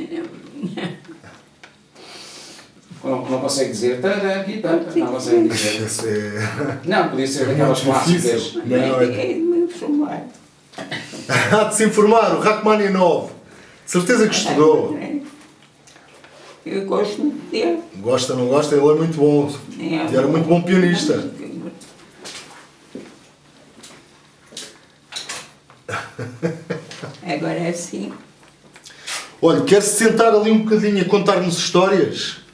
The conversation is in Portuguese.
Não consegue dizer, não consegue dizer. Não, podia ser daquelas clássicas. Não, é de me informar. Há de se informar, o Rachmaninoff. Certeza que estudou. Eu gosto muito dele. Gosta, não gosta? Ele é muito bom. E era muito bom pianista. Agora é assim. Olha, quer-se sentar ali um bocadinho a contar-nos histórias?